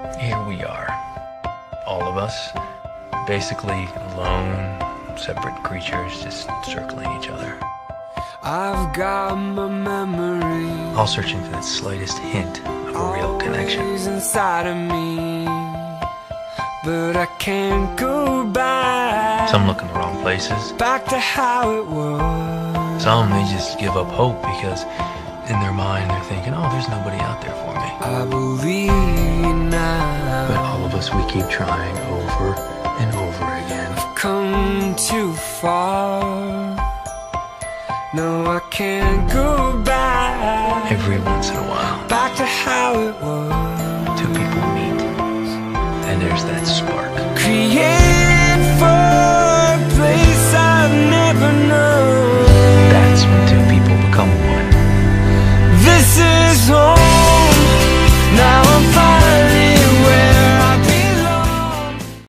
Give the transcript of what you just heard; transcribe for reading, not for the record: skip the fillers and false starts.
Here we are, all of us, basically lone, separate creatures just circling each other. I've got my memories, all searching for that slightest hint of a real connection. Inside of me, but I can't go back. Some look in the wrong places. Back to how it was. Some, they just give up hope because in their mind they're thinking, oh, there's nobody out there for me. I believe now. But all of us, we keep trying over and over again. I've come too far. No, I can't go back. Every once in a while, back to how it was. two people meet, and there's that spark. Create